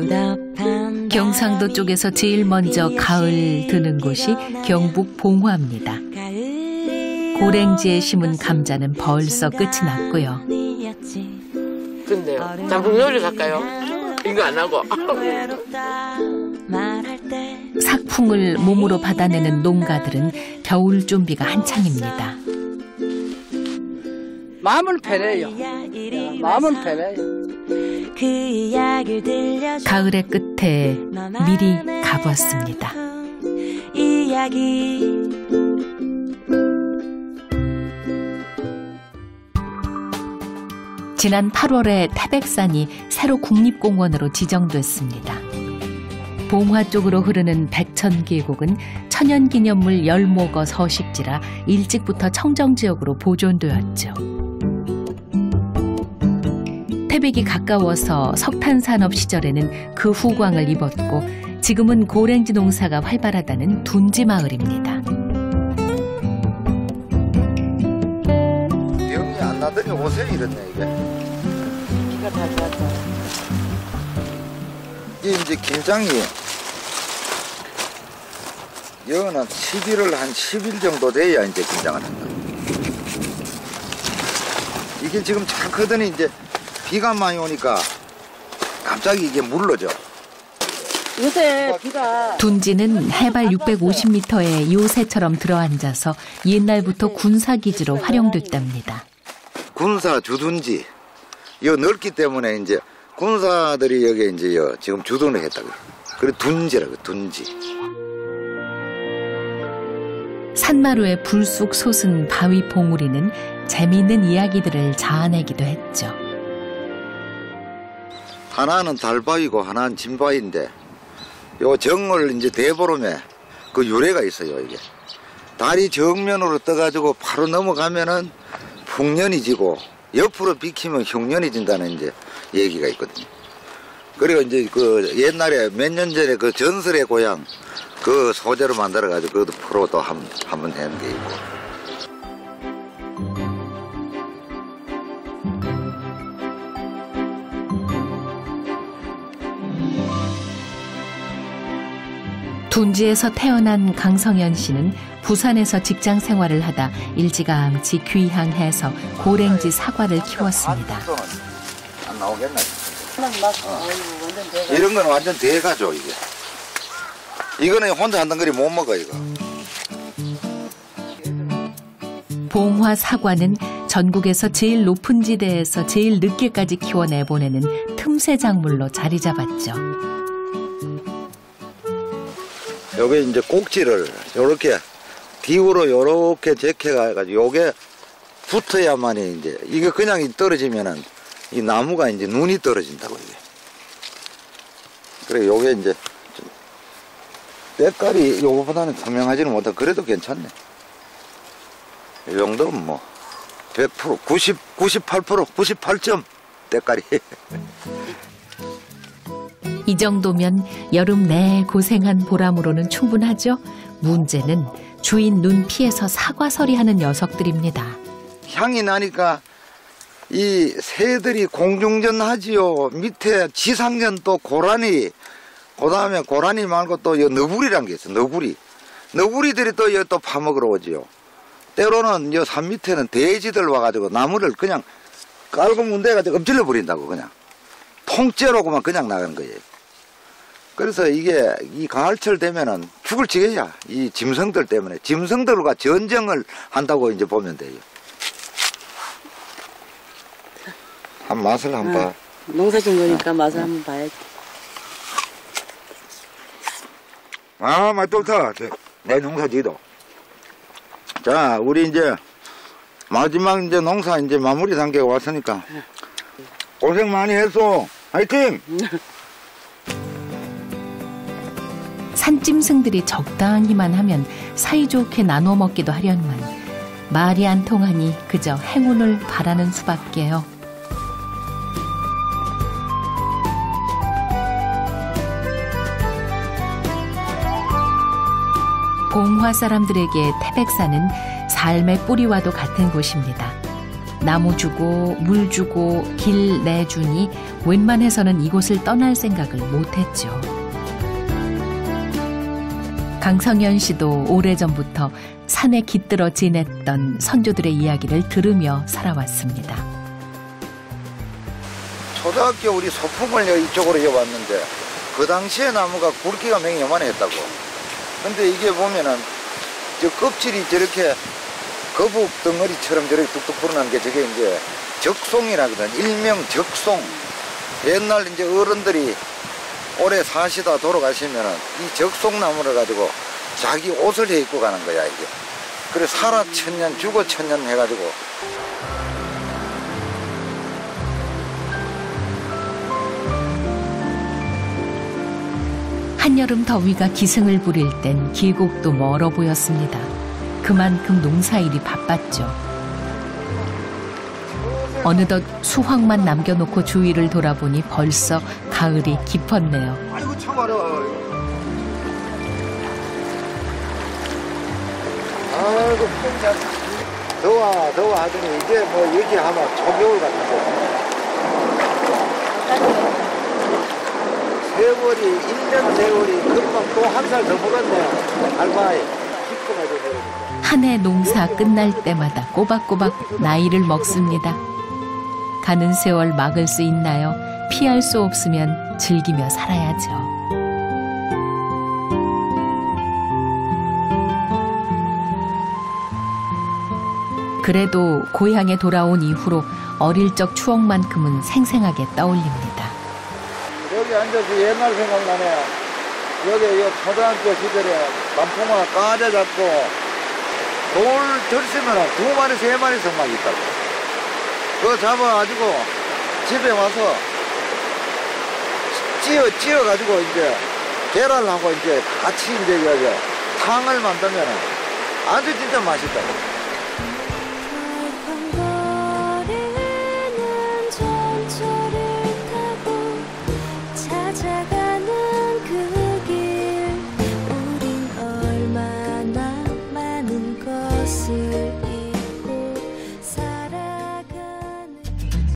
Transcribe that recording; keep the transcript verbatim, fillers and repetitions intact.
경상도 쪽에서 제일 먼저 가을 드는 곳이 경북 봉화입니다. 고랭지에 심은 감자는 벌써 끝이 났고요. 근데요, 장국 요리 갈까요? 이거 안 하고. 삭풍을 몸으로 받아내는 농가들은 겨울 준비가 한창입니다. 마음은 편해요. 마음은 편해요. 가을의 끝에 미리 가보았습니다. 지난 팔월에 태백산이 새로 국립공원으로 지정됐습니다. 봉화 쪽으로 흐르는 백천계곡은 천연기념물 열목어 서식지라 일찍부터 청정지역으로 보존되었죠. 태백이 가까워서 석탄산업 시절에는 그 후광을 입었고 지금은 고랭지 농사가 활발하다는 둔지 마을입니다. 병이 안 나더니 옷에 이렇네 이게. 비가 다 좋았다. 이게 이제 김장이 여는 십일월 한 십 일 정도 돼야 이제 김장을 한다. 이게 지금 잘 크더니 이제 비가 많이 오니까 갑자기 이게 물러져. 요새 비가 둔지는 해발 육백오십 미터의 요새처럼 들어앉아서 옛날부터 군사기지로 활용됐답니다. 군사 주둔지. 여 넓기 때문에 이제 군사들이 여기 이제 여 지금 주둔을 했다고. 그래 둔지라고 둔지. 산마루에 불쑥 솟은 바위 봉우리는 재미있는 이야기들을 자아내기도 했죠. 하나는 달바위고 하나는 진바위인데 요 정월 이제 대보름에 그 유래가 있어요. 이게 달이 정면으로 떠가지고 바로 넘어가면은 풍년이 지고 옆으로 비키면 흉년이 진다는 이제 얘기가 있거든요. 그리고 이제 그 옛날에 몇 년 전에 그 전설의 고향 그 소재로 만들어가지고 그것도 프로 또 한 번 하는 게 있고. 둔지에서 태어난 강성현 씨는 부산에서 직장 생활을 하다 일찌감치 귀향해서 고랭지 사과를 키웠습니다. 안 나오겠나? 어. 이런 건 완전 대가죠 이게. 이거는 혼자 한 덩어리 못 먹어 이거. 봉화 사과는 전국에서 제일 높은 지대에서 제일 늦게까지 키워내보내는 틈새 작물로 자리 잡았죠. 요게 이제 꼭지를 요렇게 뒤로 요렇게 제껴가지고 요게 붙어야만이 이제 이게 그냥 떨어지면은 이 나무가 이제 눈이 떨어진다고 이게. 그래 요게 이제 때깔이 요거보다는 투명하지는 못하고 그래도 괜찮네. 이 정도면 뭐 백 퍼센트 구십, 구십팔 퍼센트 구십팔 점 때깔이. 이 정도면 여름 내 고생한 보람으로는 충분하죠. 문제는 주인 눈 피해서 사과서리하는 녀석들입니다. 향이 나니까 이 새들이 공중전하지요. 밑에 지상전 또 고라니, 그 다음에 고라니 말고 또 너구리란 게 있어. 너구리. 너구리들이 또 여기 또 파먹으러 오지요. 때로는 여 산 밑에는 돼지들 와가지고 나무를 그냥 깔고 문대가지고 엎질러 버린다고 그냥. 통째로만 그냥 나가는 거예요. 그래서 이게 이 가을철 되면은 죽을 지경이야. 이 짐승들 때문에. 짐승들과 전쟁을 한다고 이제 보면 돼요. 한 맛을 한번 봐. 농사 진 거니까 맛을 어. 한번 봐야지. 아, 맛 좋다. 내 농사 지도. 자, 우리 이제 마지막 이제 농사 이제 마무리 단계가 왔으니까 고생 많이 했어. 화이팅! 산짐승들이 적당히만 하면 사이좋게 나눠 먹기도 하려니만 말이 안 통하니 그저 행운을 바라는 수밖에요. 봉화 사람들에게 태백산은 삶의 뿌리와도 같은 곳입니다. 나무 주고 물 주고 길 내주니 웬만해서는 이곳을 떠날 생각을 못했죠. 강성현 씨도 오래전부터 산에 깃들어 지냈던 선조들의 이야기를 들으며 살아왔습니다. 초등학교 우리 소풍을 이쪽으로 이어왔는데 그 당시에 나무가 굵기가 맹 요만했다고. 근데 이게 보면은 저 껍질이 저렇게 거북 덩어리처럼 저렇게 뚝뚝 불어나는 게 저게 이제 적송이라거든. 일명 적송. 옛날 이제 어른들이 오래 사시다 돌아가시면은 이 적송나무를 가지고 자기 옷을 해 입고 가는 거야, 이게. 그래 살아 천년 죽어 천년 해가지고. 한여름 더위가 기승을 부릴 땐 계곡도 멀어 보였습니다. 그만큼 농사일이 바빴죠. 어느덧 수확만 남겨놓고 주위를 돌아보니 벌써 가을이 깊었네요. 아이고 참 어려워. 아이고 진짜 더워 더워 하더니 이제 뭐 여기 하면 초겨울 같은데. 세월이 일 년 세월이 금방 또 한 살 더 먹었네요. 알바이 기쁨하게 내려니까. 한 해 농사 끝날 때마다 꼬박꼬박 나이를 먹습니다. 가는 세월 막을 수 있나요? 피할 수 없으면 즐기며 살아야죠. 그래도 고향에 돌아온 이후로 어릴 적 추억만큼은 생생하게 떠올립니다. 여기 앉아서 옛날 생각나네요. 여기 이 초등학교 시절에 단풍아 까자 잡고 돌 들쓰면 두 마리 세 마리씩 막 있다고. 그거 잡아가지고 집에 와서 찌어 찌어 가지고 이제 계란하고 이제 같이 이제 탕을 만들면 아주 진짜 맛있다고.